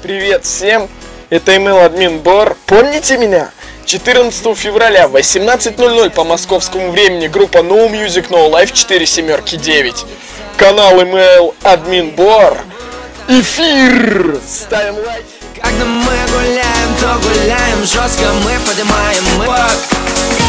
Привет всем, это Email Админ Бор. Помните меня? 14 февраля в 18:00 по московскому времени группа No Music No Life 479. Канал Email Админ Бор. Эфир! Ставим лайк. Когда мы гуляем, то гуляем жестко, мы поднимаем